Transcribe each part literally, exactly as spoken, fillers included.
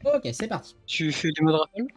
Ok, c'est parti. Tu fais les modes rafale?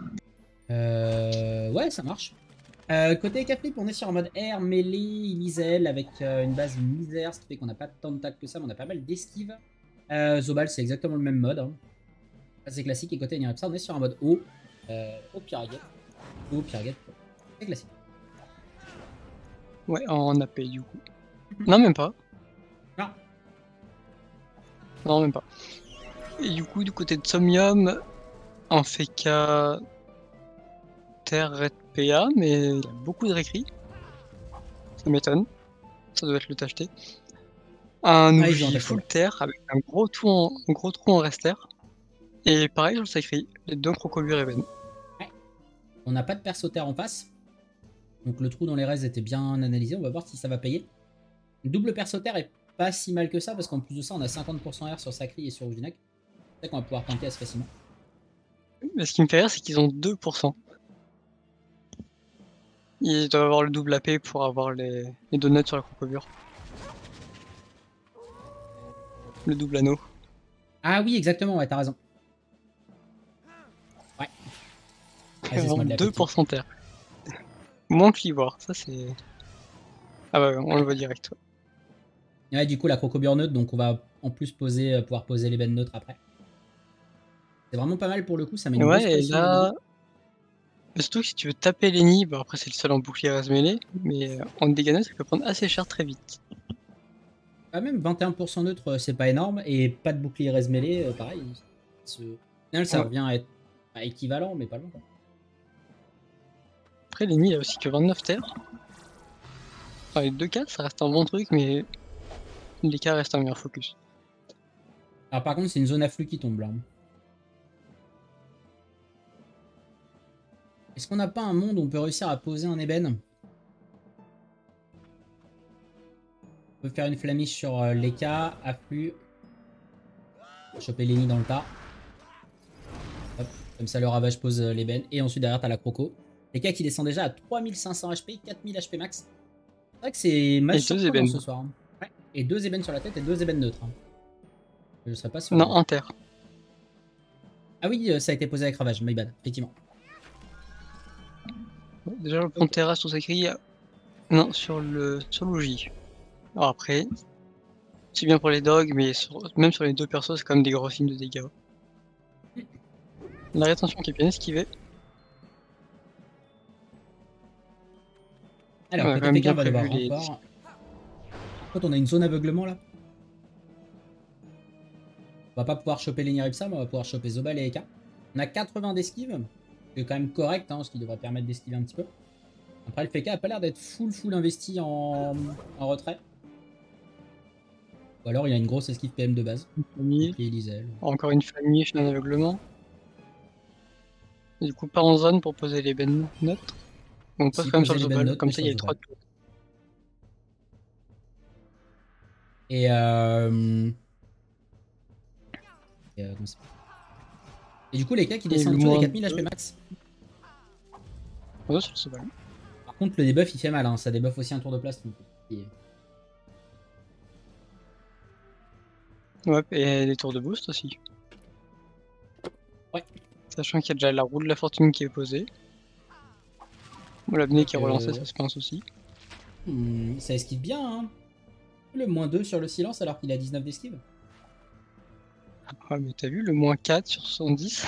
Euh, ouais, ça marche. Euh, côté K-Flip, on est sur un mode air, mêlée, Izel, avec euh, une base misère, ce qui fait qu'on n'a pas tant de tac que ça, mais on a pas mal d'esquives. Euh, Zobal, c'est exactement le même mode. Hein. C'est classique. Et côté Niripsa, on est sur un mode haut, euh, au Pyraguette. Haut, Pyraguette, c'est classique. Ouais, en A P du coup. Non, même pas. Non. Non, même pas. Et du coup, du côté de Somnium, on fait qu'à Terre Red P A, mais il y a beaucoup de réécrits. Ça m'étonne. Ça doit être le tacheté. Un Ah, ils ont outil attaché full là. terre avec un gros trou en, un gros trou en rester. Et pareil, sur le sacré, les deux crocobures Eben. Ouais. On n'a pas de perso terre en face. Donc le trou dans les restes était bien analysé. On va voir si ça va payer. Double perso terre est pas si mal que ça parce qu'en plus de ça, on a cinquante pour cent R sur Sacri et sur Ujinac. C'est vrai qu'on va pouvoir tanker assez facilement. Mais ce qui me fait rire, c'est qu'ils ont deux pour cent. Ils doivent avoir le double A P pour avoir les, les donuts sur la crocobure. Le double anneau. Ah oui, exactement, ouais, t'as raison. Ouais. Ah, c'est ce Vraiment mode-là, deux effectivement. pour cent terre. Moins que l'ivoire, ça c'est... Ah bah on le voit direct. Ouais. Ouais, du coup, la crocobure neutre, donc on va en plus poser, euh, pouvoir poser les bennes neutres après. C'est vraiment pas mal pour le coup, ça met une grosse Ouais, et pression au Lenny. là... Surtout que si tu veux taper Lenny, bah après c'est le seul en bouclier à se mêler, mais en dégâts ça peut prendre assez cher très vite. Quand même, vingt et un pour cent neutre, euh, c'est pas énorme. Et pas de bouclier reste mêlé, euh, pareil. Ce... Au final, ça Ouais. revient à être pas équivalent, mais pas loin. Quoi. Après Lenny il a aussi que vingt-neuf terres. Enfin les deux cas ça reste un bon truc, mais les cas restent un meilleur focus. Alors par contre, c'est une zone à flux qui tombe là. Est-ce qu'on n'a pas un monde où on peut réussir à poser un ébène? On peut faire une flamiche sur euh, les cas, afflux. Choper Lenny dans le tas. Hop, comme ça le ravage pose euh, l'ébène. Et ensuite derrière t'as la croco. Les cas qui descend déjà à trois mille cinq cents H P, quatre mille H P max. C'est vrai que c'est match Et deux surprenant ébènes. ce soir. Hein. Ouais. Et deux ébènes sur la tête et deux ébènes neutres. Hein. Je serais pas Non, surpris. un terre. Ah oui, euh, ça a été posé avec ravage, my bad, effectivement. Déjà le pont terrasse sur s'écrit. Non, sur le sur logis. Alors après, c'est bien pour les dogs, mais sur... même sur les deux persos, c'est quand même des gros signes de dégâts. La rétention qui est bien esquivée. Alors, On a quand côté même P K, on bien va devoir prévu les... renfort. Quand on a une zone aveuglement là. On va pas pouvoir choper les Niripsa, mais on va pouvoir choper Zobal et Eka. On a quatre-vingts d'esquive. C'est quand même correct, hein, ce qui devrait permettre d'esquiver un petit peu. Après, le P K a pas l'air d'être full full investi en... en retrait. Ou alors il a une grosse esquive P M de base. Une famille. Encore une famille chez un aveuglement. Et du coup, pas en zone pour poser les bennes neutres. On passe Si, quand même sur poser le les bennes Zobal, neutres, comme mais ça sur il y a le les trois Zobal. de tours. Et euh... Et, euh, Et du coup, les cas qui Et descendent le en dessous des moins quatre mille H P deux. max. On va sur le Zobal. Par contre, le debuff il fait mal, hein. Ça debuff aussi un tour de place. Donc... Et... Ouais, et les tours de boost aussi. Ouais. Sachant qu'il y a déjà la roue de la fortune qui est posée. Bon, l'abné qui est relancé, Euh... ça c'est pas un souci. Hmm, ça esquive bien, hein. Le moins deux sur le silence alors qu'il a dix-neuf d'esquive. Ah, mais t'as vu le moins quatre sur soixante-dix?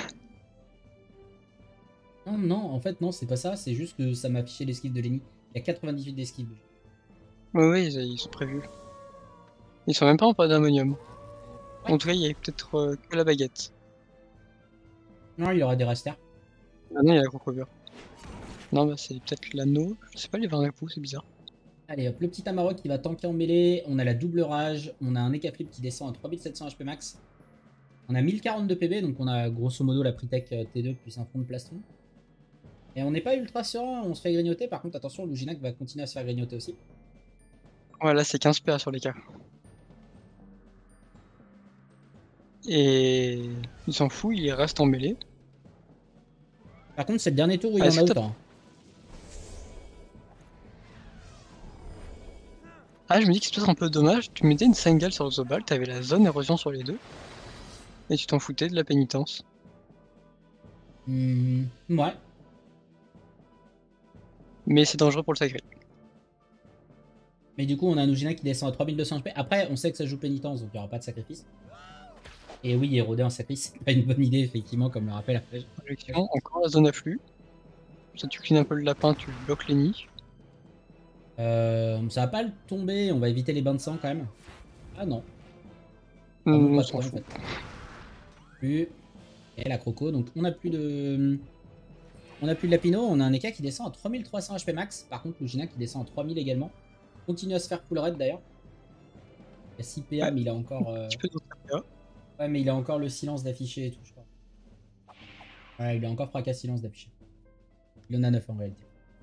Non, non, en fait, non, c'est pas ça. C'est juste que ça m'a affiché l'esquive de Lenny. Il y a quatre-vingt-dix-huit d'esquive. Ouais, ouais, ils, ils sont prévus. Ils sont même pas en pas d'ammonium. Ouais. En tout cas, il y a peut-être euh, que la baguette. Non, il y aura des resters. Ah non, il y a la crocobure. Non, bah c'est peut-être l'anneau. Je sais pas, les vingt coups, c'est bizarre. Allez, hop, le petit Amarok qui va tanker en mêlée. On a la double rage. On a un Eka Flip qui descend à trois mille sept cents H P max. On a mille quarante de P B, donc on a grosso modo la Pritech T deux plus un front de plastron. Et on n'est pas ultra serein, on se fait grignoter. Par contre, attention, Luginac va continuer à se faire grignoter aussi. Ouais, là c'est quinze P A sur les cas. Et il s'en fout, il reste en mêlée. Par contre, c'est le dernier tour où il Ah, y en a que autant. Ah, je me dis que c'est peut-être un peu dommage. Tu mettais une single sur le Zobal, t'avais la zone érosion sur les deux. Et tu t'en foutais de la pénitence. Hmm, ouais. Mais c'est dangereux pour le sacré. Mais du coup, on a un Ujina qui descend à trois mille deux cents H P. Après, on sait que ça joue pénitence, donc il n'y aura pas de sacrifice. Et oui, éroder un sacrifice, c'est pas une bonne idée, effectivement, comme le rappelle après. Projection, encore la zone à flux. Ça, tu clean un peu le lapin, tu bloques les nids. Euh, ça va pas le tomber, on va éviter les bains de sang quand même. Ah non. Ah bon, Hum, on pas s'en trop en fout. fait. Plus. Et la croco, donc on a plus de. On a plus de Lapino, on a un Eka qui descend à trois mille trois cents H P max. Par contre, Lugina qui descend à trois mille également. Continue à se faire full red d'ailleurs. Il y a six P A, Ouais. mais il a encore. Un Euh... petit peu d'autres dégâts. Ouais, mais il a encore le silence d'afficher et tout, je crois. Ouais, il a encore fracas silence d'afficher. Il en a neuf en réalité.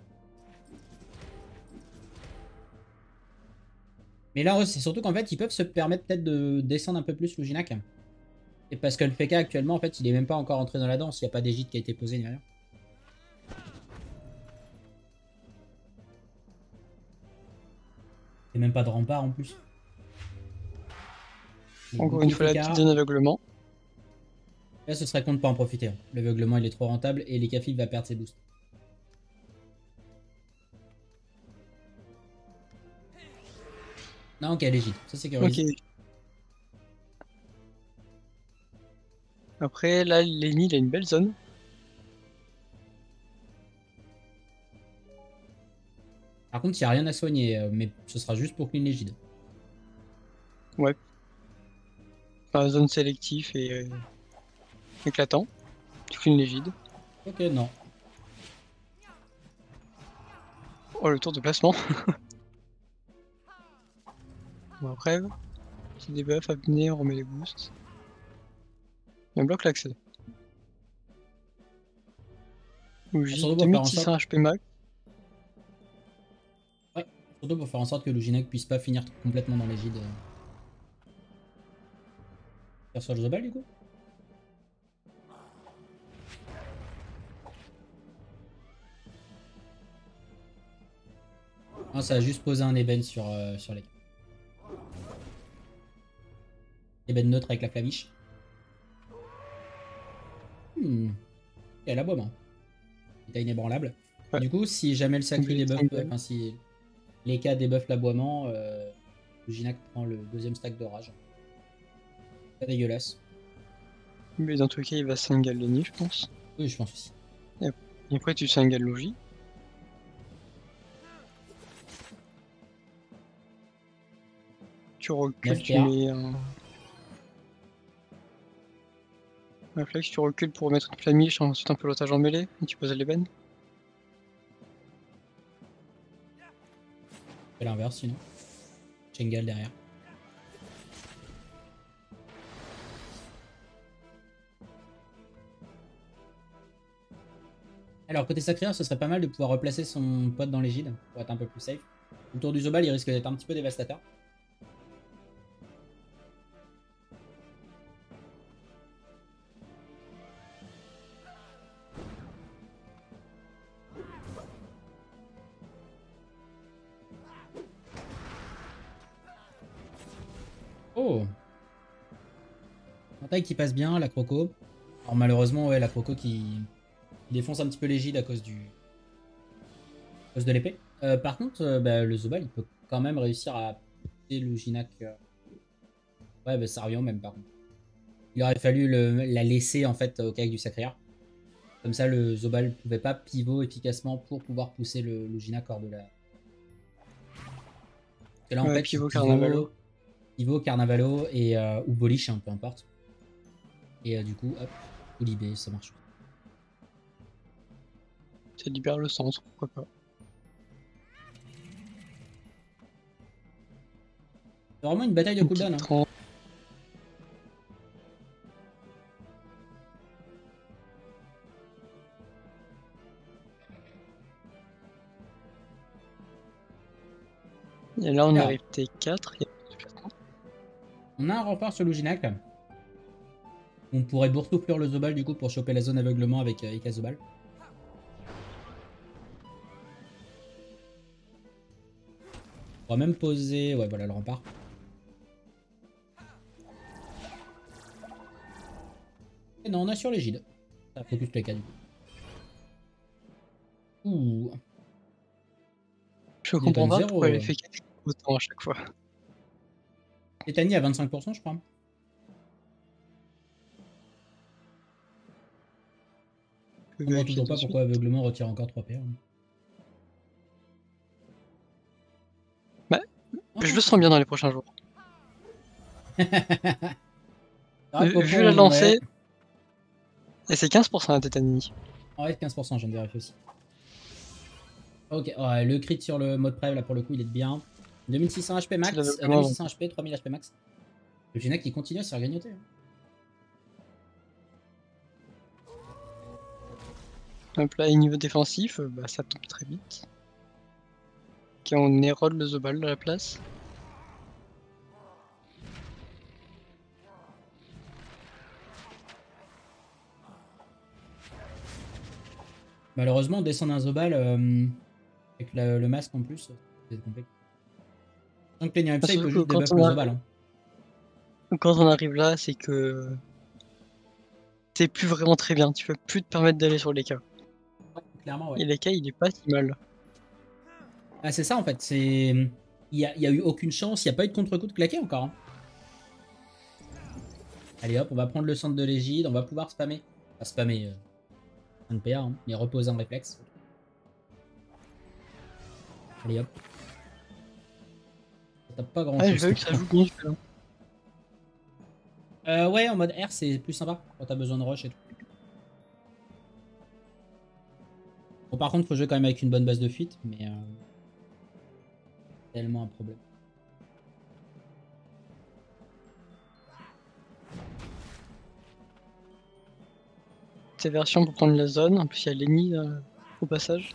Mais là, c'est surtout qu'en fait, ils peuvent se permettre peut-être de descendre un peu plus Luginac. Et parce que le P K actuellement, en fait, il est même pas encore entré dans la danse. Il n'y a pas d'égide qui a été posé ni rien. Et même pas de rempart en plus. Donc, Encore beaucoup une de fois, la P K. petite zone aveuglement. Là, ce serait con de pas en profiter. Hein. L'aveuglement, il est trop rentable et les Cafif va perdre ses boosts. Non, ok, légit. Ça sécurise. Ok. Après, là, Lenny, il a une belle zone. Par contre, il n'y a rien à soigner, euh, mais ce sera juste pour clean l'égide. Ouais. Enfin, zone sélectif et euh, éclatant. Tu clean l'égide. Ok, non. Oh, le tour de placement. Bon, après, petit debuff à venir, on remet les boosts. Et on bloque l'accès. Ouji, Surtout pour faire en deux mille six cents sorte. H P max. Ouais. Surtout pour faire en sorte que Luginac puisse pas finir complètement dans l'égide. Faire sur le Zobal du coup. Non, ça a juste posé un ébène sur, euh, sur les. Ébène neutre avec la flamiche. Hmm. Et l'aboiement. Il a inébranlable. Ouais. Du coup, si jamais le sacré Oublié débuff, Triangle. euh, enfin si les cas débuff l'aboiement, euh, Luginac prend le deuxième stack de rage. Pas dégueulasse. Mais dans tous les cas, il va single Lenny, je pense. Oui, je pense aussi. Et après, tu single Logi. Tu recules, neuf tu P A. mets un. Un flex, tu recules pour mettre une flamiche, ensuite un pelotage en mêlée, et tu poses l'ébène. C'est l'inverse sinon. Chengal derrière. Alors, côté Sacrière, ce serait pas mal de pouvoir replacer son pote dans l'égide pour être un peu plus safe. Autour du Zobal, il risque d'être un petit peu dévastateur. Oh! Taille qui passe bien, la Croco. Alors, malheureusement, ouais, la Croco qui, qui défonce un petit peu l'égide à cause du. à cause de l'épée. Euh, par contre, euh, bah, le Zobal, il peut quand même réussir à pousser le Ginac. Euh... Ouais, bah, ça revient au même par contre. Il aurait fallu le, la laisser en fait au kayak du Sacrière. Comme ça, le Zobal pouvait pas pivot efficacement pour pouvoir pousser le, le Ginac hors de la. Parce que là, en Ouais, fait, il pivot, pivot, Carnavalo. pivot, Carnavalo et, euh, ou Bolish, hein, peu importe. Et euh, du coup, hop, ou Libé, ça marche. Ça libère le centre, pourquoi pas. C'est vraiment une bataille de Une cooldown. petite Hein. trente. Et là, on Alors, arrive T quatre. Y a... on a un rempart sur Luginac. On pourrait boursouflure le Zobal du coup pour choper la zone aveuglement avec euh, Ika Zobal. On va même poser. Ouais, voilà le rempart. Et non, on a sur l'égide. Ça focus les cas. Ouh. Je Il comprends donne pas zéro. pourquoi elle fait autant à chaque fois. Tétanie à vingt-cinq pour cent, je crois. Je On voit vérifie toujours de pas suite. pourquoi aveuglement retire encore trois P A. Bah, Oh, je le sens bien dans les prochains jours. vrai, Vu la Popon, ouais. lancée, et c'est quinze pour cent la tétanie. Ouais, quinze pour cent, j'en vérifie aussi. Ok, ouais, le crit sur le mode prêve, là, pour le coup, il est de bien. deux mille six cents H P max, euh, deux mille six cents H P, trois mille H P max. Le Gina qui continue à se faire grignoter. Hein. Hop là, et niveau défensif, bah, ça tombe très vite. Ok, on érode le Zobal de la place. Malheureusement, descendre un Zobal euh, avec la, le masque en plus, c'est compliqué. Tant que Lenny Ah, ça, il peut surtout juste que quand debuff on, le a... Zobal. Hein. quand on arrive là, c'est que c'est plus vraiment très bien. Tu peux plus te permettre d'aller sur les cas. Ouais, clairement, ouais. Et les cas, il est pas si mal. Ah, c'est ça en fait. C'est il y a, y a eu aucune chance. Il n'y a pas eu de contre-coup de claquer encore. Hein. Allez hop, on va prendre le centre de l'égide. On va pouvoir spammer. Pas spammer. Euh, un P A, hein, mais reposer en réflexe. Allez hop. Ça tape pas grand Ah, j'ai chose. pas vu que ça joue bien du coup. Euh, ouais, en mode R, c'est plus sympa quand t'as besoin de rush et tout. Bon, par contre, faut jouer quand même avec une bonne base de fuite, mais euh, tellement un problème. Ces versions pour prendre la zone. En plus, il y a Lenny euh, au passage.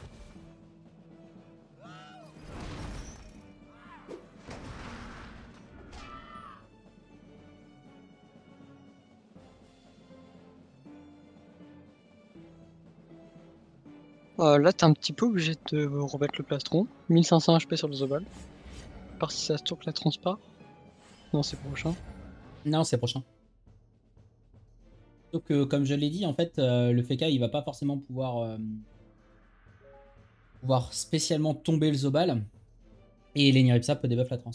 Euh, là, t'es un petit peu obligé de remettre le plastron. mille cinq cents H P sur le Zobal. À part si ça se tourne la transpart. Non, c'est prochain. Non, c'est prochain. Sauf que, comme je l'ai dit, en fait, euh, le Feka, il va pas forcément pouvoir, euh, pouvoir spécialement tomber le Zobal. Et l'Eniripsa peut debuff la trans.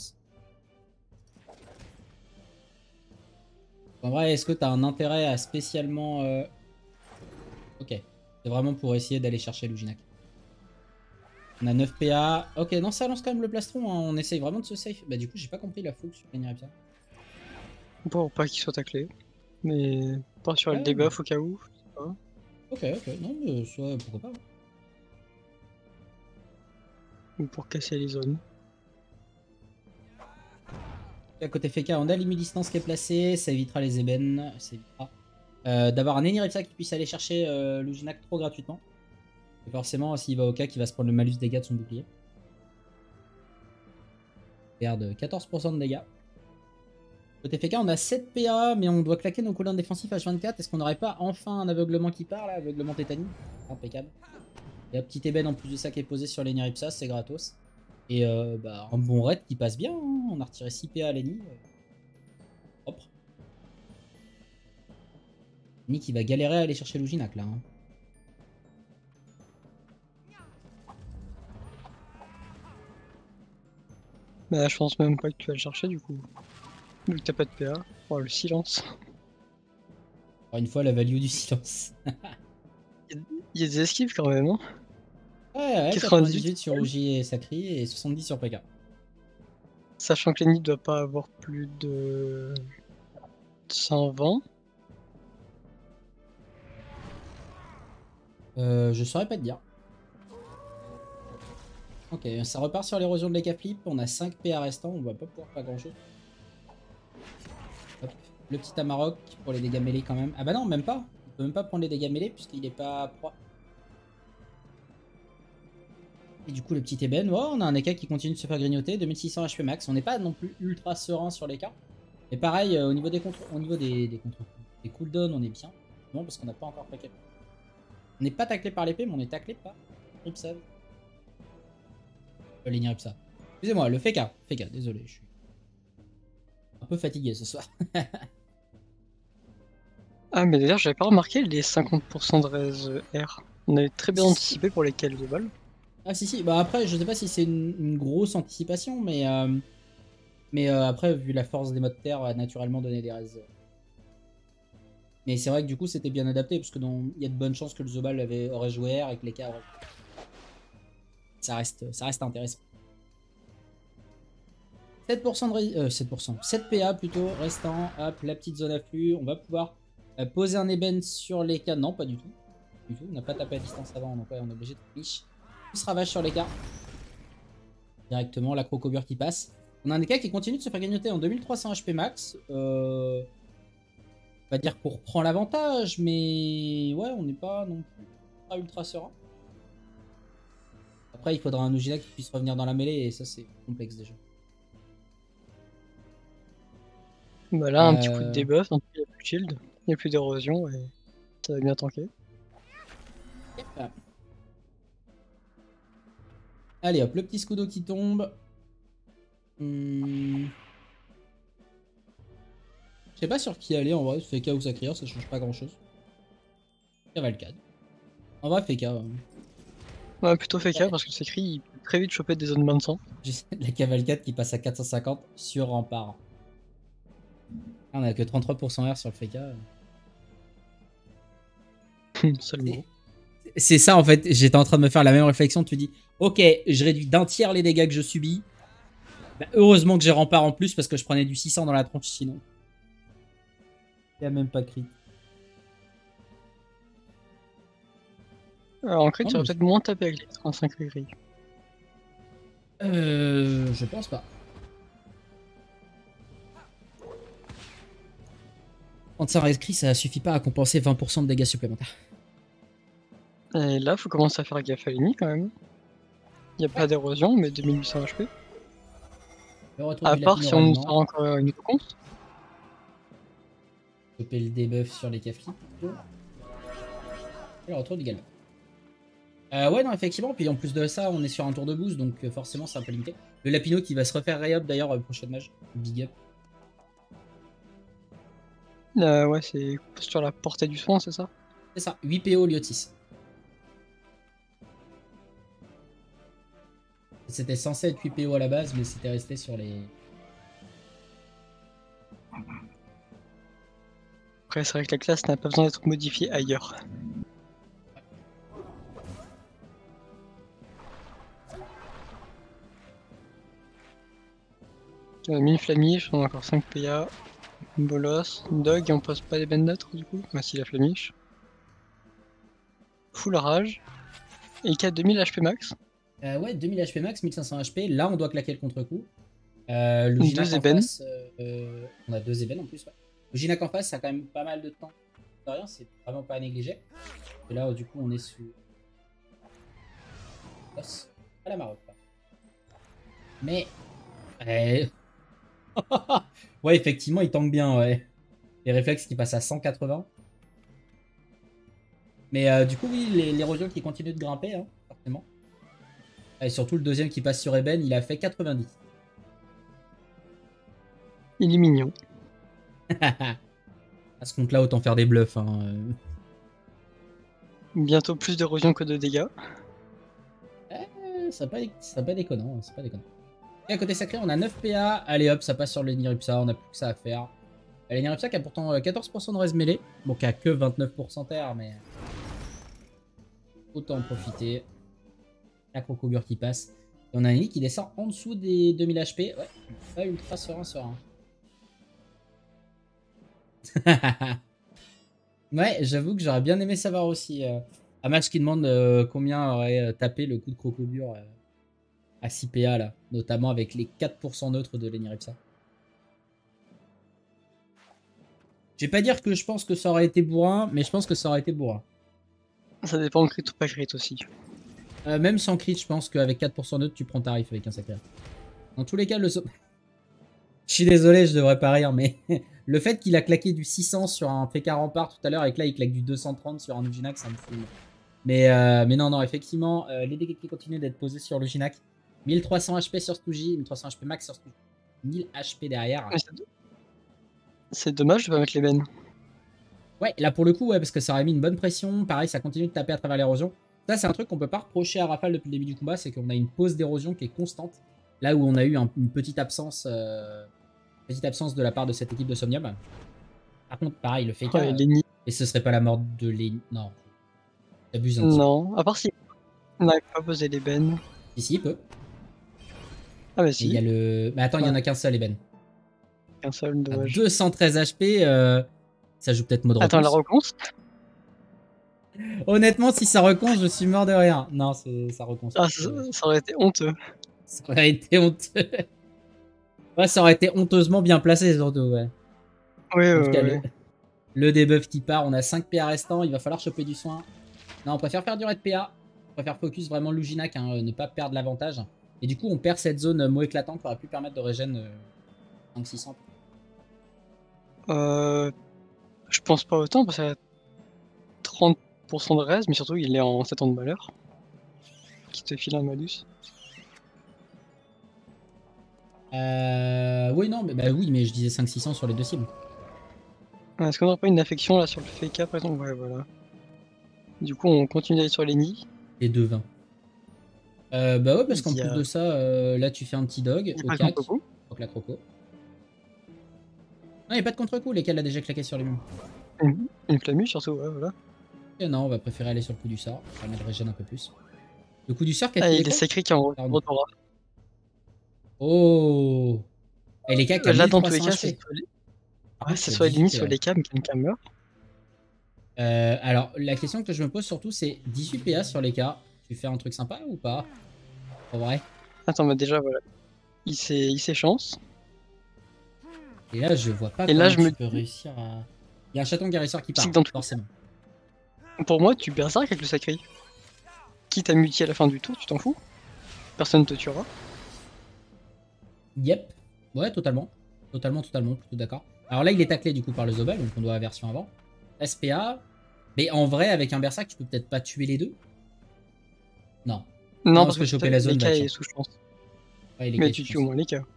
En vrai, est-ce que t'as un intérêt à spécialement... Euh... Ok. C'est vraiment pour essayer d'aller chercher Luginak. On a neuf P A. Ok, non, ça lance quand même le plastron. Hein. On essaye vraiment de se safe. Bah, du coup, j'ai pas compris la fougue sur l'Eniripsa. Pour pas qu'il soit taclé. Mais pas sur le Ouais, debuff au cas où. Je sais pas. ok, ok. Non, mais soit, pourquoi pas. Ou pour casser les zones. À côté Feka, on a l'immunidistance qui est placée. Ça évitera les ébènes. Ça évitera euh, d'avoir un Eniripsa qui puisse aller chercher euh, Luginak trop gratuitement. Et forcément, s'il va au cas, il va se prendre le malus dégâts de son bouclier. Il perd quatorze pour cent de dégâts. Côté F K, on a sept P A, mais on doit claquer nos cooldowns défensifs H vingt-quatre. Est-ce qu'on n'aurait pas enfin un aveuglement qui part là? Aveuglement tétanie. Impeccable. Il y a un petit ébène en plus de ça qui est posé sur l'Eniripsa, c'est gratos. Et euh, bah, un bon raid qui passe bien. Hein. On a retiré six P A à Lenny. Propre. Lenny qui va galérer à aller chercher Luginak là. Hein. Bah, je pense même pas que tu vas le chercher du coup. Vu que t'as pas de P A. Oh, le silence. Encore une fois, la value du silence. Il y a des esquives quand même, hein. Ouais, ouais, quatre-vingt-dix-huit quatre-vingt-dix-huit sur Uji et Sakri et soixante-dix sur P K. Sachant que Lenny doit pas avoir plus de cent vingt. Euh, je saurais pas te dire. Ok, ça repart sur l'érosion de l'E K flip. On a cinq P A restants, on va pas pouvoir faire grand chose. Hop. Le petit Amarok pour les dégâts mêlés quand même. Ah bah non, même pas. Il peut même pas prendre les dégâts mêlés puisqu'il est pas proie. Et du coup, le petit ébène. Oh, on a un E K qui continue de se faire grignoter. deux mille six cents H P max. On n'est pas non plus ultra serein sur l'E K. Et pareil, euh, au niveau des contre, au niveau des, des, contre des cooldowns, on est bien. Non, parce qu'on n'a pas encore taclé. On n'est pas taclé par l'épée, mais on est taclé par Ripsav. Le ligne Ripsa. Excusez-moi, le Feka. Feka, désolé, je suis un peu fatigué ce soir. Ah, mais d'ailleurs, j'avais pas remarqué les cinquante pour cent de raise R. On avait très bien Si, si. anticipé pour lesquels de balles. Ah si si, bah après je sais pas si c'est une, une grosse anticipation, mais euh, mais euh, après vu la force des modes terre, a naturellement donné des raises. Mais c'est vrai que du coup c'était bien adapté parce que il y a de bonnes chances que le Zobal avait, aurait joué R et que les cas auraient... Ça reste, ça reste intéressant. sept pour cent de ré... euh, sept pour cent. sept P A plutôt restant. Hop, la petite zone à flux. On va pouvoir euh, poser un ébène sur les cas. Non, pas du tout. Du tout. On n'a pas tapé à distance avant, donc ouais, on est obligé de fiche. Plus ravage sur les cas. Directement, la crocobure qui passe. On a un cas qui continue de se faire grignoter en deux mille trois cents H P max. Euh... On va dire qu'on reprend l'avantage, mais ouais, on n'est pas non plus pas ultra serein. Après, il faudra un Ugina qui puisse revenir dans la mêlée, et ça, c'est complexe déjà. Bah là, Euh... un petit coup de debuff, donc il n'y a plus de shield, il n'y a plus d'érosion, et ça va bien tanker. Yep. Allez hop, le petit Scudo qui tombe. Hmm... Je sais pas sur qui aller en vrai, Feka ou Sacrier, ça change pas grand chose. Cavalcade. En vrai, Feka. Euh... Ouais, plutôt Feka, parce que Sakri, il peut très vite choper des zones bains de sang. La Cavalcade qui passe à quatre cent cinquante sur Rempart. Ah, on a que trente-trois pour cent R sur le Feka. Seulement. C'est ça en fait, j'étais en train de me faire la même réflexion, tu dis, ok, je réduis d'un tiers les dégâts que je subis. Bah, heureusement que j'ai Rempart en plus parce que je prenais du six cents dans la tronche sinon. Il n'y a même pas de crit. Alors en crit, tu aurais peut-être moins tapé avec les trente-cinq gris. Euh. Je pense pas. trente-cinq crit, ça suffit pas à compenser vingt pour cent de dégâts supplémentaires. Et là, faut commencer à faire gaffe à l'ennemi quand même. Il n'y a pas d'érosion, mais deux mille huit cents H P. À part si on nous sort encore une conf. Choper le debuff sur les caflis. Et le retour du galop. Euh, ouais, non, effectivement. Puis en plus de ça, on est sur un tour de boost, donc euh, forcément, c'est un peu limité. Le Lapino qui va se refaire Ray-Up d'ailleurs, euh, prochaine mage. Big up. Euh, ouais, c'est sur la portée du soin, c'est ça? C'est ça, huit P O Lyotis. C'était censé être huit P O à la base, mais c'était resté sur les... Après, c'est vrai que la classe n'a pas besoin d'être modifiée ailleurs. Euh, mille flamiche, on a encore cinq P A. Bolos, Dog, et on pose pas les bennes d'autres du coup? Bah si, la flamiche. Full rage. Et il a deux mille H P max. Euh, ouais, deux mille H P max, mille cinq cents H P. Là, on doit claquer le contre-coup. Euh, le Ginac en face, euh, on a deux ébènes en plus. Ouais. Le Ginac en face, ça a quand même pas mal de temps. De rien, c'est vraiment pas à négliger. Et là, du coup, on est sous. Pas la marotte. Mais. Ouais. Ouais, effectivement, il tank bien, ouais. Les réflexes qui passent à cent quatre-vingts. Mais euh, du coup, oui, l'érosion qui continue de grimper, hein, forcément. Et surtout, le deuxième qui passe sur Eben, il a fait quatre-vingt-dix. Il est mignon. À ce compte-là, autant faire des bluffs. Hein. Bientôt plus d'érosion que de dégâts. Euh, ça pas, pas déconnant. C'est pas déconnant. Et à côté sacré, on a neuf P A. Allez hop, ça passe sur le Niripsa. On a plus que ça à faire. Le Niripsa qui a pourtant quatorze pour cent de res mêlée. Bon, qui a que vingt-neuf pour cent terre, mais. Autant en profiter. La crocobure qui passe. Et on a un ennemi qui descend en dessous des deux mille H P. Ouais, pas ultra serein, serein. Ouais, j'avoue que j'aurais bien aimé savoir aussi. Euh, un match qui demande euh, combien aurait tapé le coup de crocobure euh, à six P A là, notamment avec les quatre pour cent neutres de l'Eniripsa. Je vais pas dire que je pense que ça aurait été bourrin, mais je pense que ça aurait été bourrin. Ça dépend de crit ou pas crit aussi. Euh, même sans crit, je pense qu'avec quatre pour cent neutre, tu prends tarif avec un sacré. Dans tous les cas, le... Je suis désolé, je devrais pas rire, mais le fait qu'il a claqué du six cents sur un P K Rempart tout à l'heure et que là, il claque du deux cent trente sur un Uginac, ça me fout. Mais, euh, mais non, non, effectivement, euh, les dégâts qui continuent d'être posés sur le Ginac. mille trois cents H P sur Stouji, mille trois cents H P max sur Stouji. mille H P derrière. C'est dommage de pas mettre les bennes. Ouais, là pour le coup, ouais, parce que ça aurait mis une bonne pression. Pareil, ça continue de taper à travers l'érosion. Ça, c'est un truc qu'on peut pas reprocher à Rafale depuis le début du combat, c'est qu'on a une pause d'érosion qui est constante. Là où on a eu un, une petite absence, euh, petite absence de la part de cette équipe de Somnium. Par contre, pareil, le F K. Ouais, Euh, Lenny. et ce serait pas la mort de Lenny. Non. T'abuses un petit peu. Non, à part si on n'arrive pas à poser l'ébène. Ici, il peut. Ah bah Mais si. il y a le. Mais attends, il y en a qu'un seul, Eben. Un seul, À dommage. deux cent treize H P, euh, ça joue peut-être mode Attends, la reconce. reconce. Honnêtement, si ça reconce, je suis mort de rien. Non, ça reconce. Ah, ça, ça aurait été honteux. Ça aurait été honteux. Ouais, ça aurait été honteusement bien placé, surtout, ouais. Oui, En ouais, tout cas, ouais. le, le debuff qui part, on a cinq P A restants, il va falloir choper du soin. Non, on préfère faire du raid P A. On préfère focus vraiment Luginac, hein, ne pas perdre l'avantage. Et du coup, on perd cette zone mot éclatant qui aurait pu permettre de régène euh, cinq six cents. Euh, je pense pas autant, parce qu'il y a trente pour cent de res, mais surtout il est en sept ans de malheur. Qui te file un malus. Euh... Oui, non, mais bah oui, mais je disais cinq six cents sur les deux cibles. Est-ce qu'on n'aurait pas une affection là sur le F K par exemple? Ouais, voilà. Du coup, on continue d'aller sur les nids. Les deux vingt. Euh, bah ouais, parce qu'en Il y plus a- de ça, euh, là tu fais un petit dog Il au passe cac. contre coup. Donc la croco. Non, il n'y a pas de contre-coup, lesquels a déjà claqué sur les murs. Une, une flammu surtout, ouais, voilà. Et non, on va préférer aller sur le coup du sort. Ça permet de régénérer un peu plus. Le coup du sort qui a Ah, filé il est quoi? sacré qui est en Pardon. retour. Oh. Et les cas qui a Là, dans tous les cas, mille trois cents c'est H P. soit les... Par Ouais, contre, c'est il y a soit les dix-huit nids, P A. soit les cams, quelqu'un meurt. Euh, alors, la question que je me pose surtout, c'est dix-huit P A sur les cas. Tu fais un truc sympa ou pas? En vrai. Attends, bah déjà, voilà. Il s'est il s'est chance. Et là, je vois pas Et comment là, je tu me peux réussir à... Il y a un chaton guérisseur qui part, C'est que dans tous les forcément. Pour moi, tu berserk avec le sacré. Quitte à muter à la fin du tour, tu t'en fous. Personne te tuera. Yep. Ouais, totalement. Totalement, totalement, plutôt d'accord. Alors là, il est taclé du coup par le Zobel, donc on doit la version avant. S P A. Mais en vrai, avec un berserk, tu peux peut-être pas tuer les deux. Non. Non, Non, parce parce que choper que la zone les va cas être est chiant. sous chance. Ouais, les Mais cas, tu je tues au pense. moins les cas.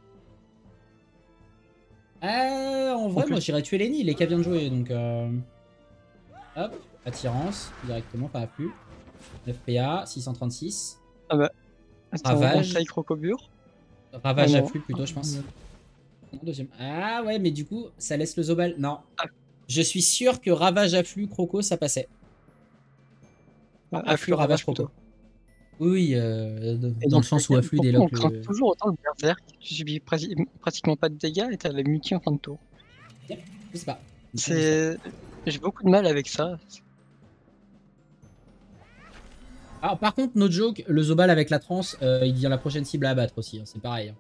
Euh, en vrai, En plus. moi j'irais tuer Lenny, les cas vient de jouer, donc euh... hop, attirance, directement, pas afflux. neuf P A, six cent trente-six. Ah bah. Attends, Ravage. on taille crocobure. Ravage Ah non. afflux plutôt, je pense. Non, deuxième. Ah ouais, mais du coup, ça laisse le Zobal. Non. Ah. Je suis sûr que Ravage afflux, Croco, ça passait. Ah, Afflux, afflux, Ravage, ravage Croco. plutôt. Oui, oui, euh, dans Et dans le sens où afflux pourquoi déloque on craint le... toujours autant le berserk. Tu subis prati- pratiquement pas de dégâts et t'as la mutie en fin de tour. Yep, je sais pas. C'est... J'ai beaucoup de mal avec ça. Alors par contre, no joke, le Zobal avec la trance, euh, il devient la prochaine cible à abattre aussi, hein, c'est pareil.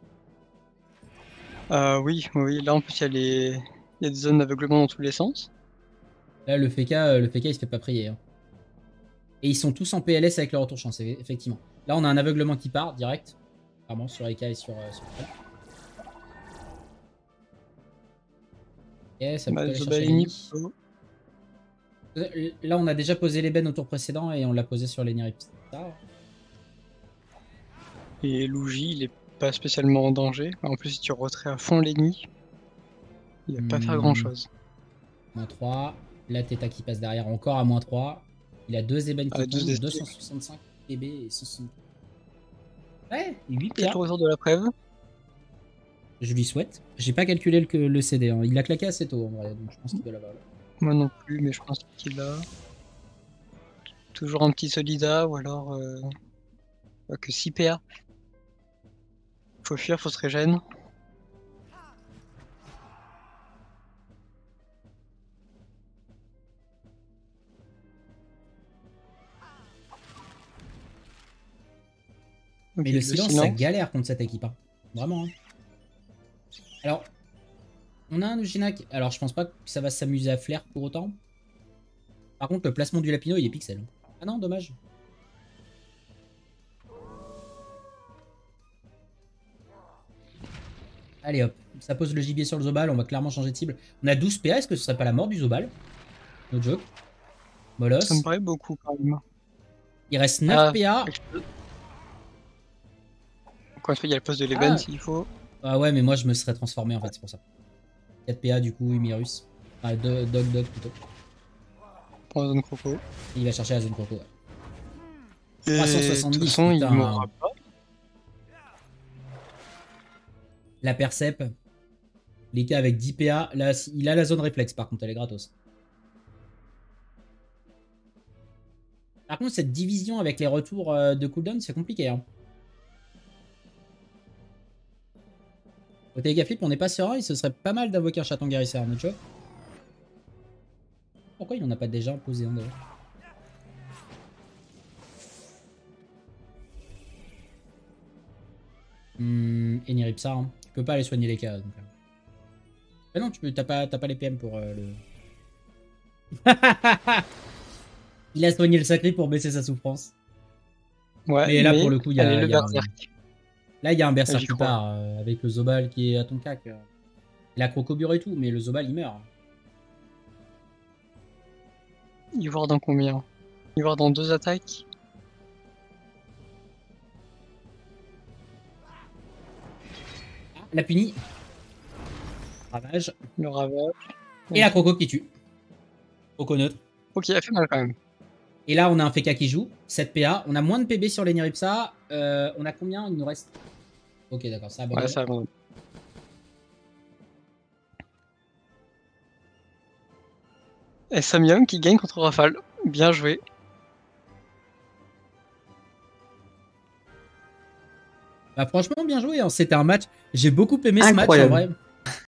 Euh, oui, oui, là en plus il y a les... Il y a des zones d'aveuglement dans tous les sens. Là, le F K, euh, le F K, il se fait pas prier. Hein. Et ils sont tous en P L S avec leur retour chance, effectivement. Là, on a un aveuglement qui part, direct. Clairement, sur E K et sur... Euh, sur... Ok, ça peut Bah, aller Zobal chercher est les mis nids. plutôt. Là, on a déjà posé l'ébène au tour précédent et on l'a posé sur les Niripstar. Et Luigi, il est pas spécialement en danger. En plus, si tu retrais à fond les nids, il va pas Hmm. faire grand chose. moins trois. Là, Theta qui passe derrière encore à moins trois. Il a deux ébènes qui Ah, tombent, deux deux cent soixante-cinq P B et cent soixante. Ouais, huit P A. Peut-être le retour de la preuve. Je lui souhaite. J'ai pas calculé le, le C D. Hein. Il l'a claqué assez tôt en vrai, donc je pense qu'il doit l'avoir. Moi non plus, mais je pense qu'il a toujours un petit Solida ou alors euh... que six P A. Faut fuir, faut se régène. Mais Okay, le, le silence, silence, ça galère contre cette équipe. Hein. Vraiment. Hein. Alors, on a un Uginac. Alors, je pense pas que ça va s'amuser à flair pour autant. Par contre, le placement du Lapino, il est pixel. Ah non, dommage. Allez hop, ça pose le gibier sur le Zobal, on va clairement changer de cible. On a douze P A, est-ce que ce serait pas la mort du Zobal? No joke. Molos. ça me paraît beaucoup quand même. Il reste neuf Ah, P A. Encore une fois, il y a le poste de l'ébène Ah. s'il faut. Ah ouais, mais moi je me serais transformé en fait, c'est pour ça. quatre P A du coup, Humirus. Ah, Dog Dog plutôt. pour la zone croco. Il va chercher la zone croco. Ouais. Et trois cent de toute soixante-dix, façon, il putain. mourra pas. La percep. Il était avec dix P A. Là, il a la zone réflexe, par contre, elle est gratos. Par contre, cette division avec les retours de cooldown, c'est compliqué. Hein. Côté Gaflip, on n'est pas serein. Il se serait pas mal d'invoquer un chaton guérisseur, notre job. Pourquoi il n'en a pas déjà imposé un d'ailleurs? Hum, Eniripsar, hein. Tu peux pas aller soigner les cas. Donc... Ah non, tu peux, t'as pas, t'as pas les P M pour euh, le... Il a soigné le sacré pour baisser sa souffrance. Ouais, mais là, mais pour le coup, il y a, le y a berserk. un... Là, il y a un berserk qui crois. part euh, avec le Zobal qui est à ton cac. Euh. Il a crocobure et tout, mais le Zobal, il meurt. Ivoire dans combien? Ivoire dans deux attaques. Ah, la punie. Ravage. Le ravage. Et la croco qui tue. Croco neutre. Ok, elle fait mal quand même. Et là, on a un F K qui joue. sept P A. On a moins de P B sur les Niripsa. Euh, on a combien? Il nous reste... Ok, d'accord, ça abandonne. Ouais, ça abandonne. Et Samyang qui gagne contre Rafale. Bien joué. Bah franchement, bien joué. Hein. C'était un match. J'ai beaucoup aimé ce Incroyable. match en vrai.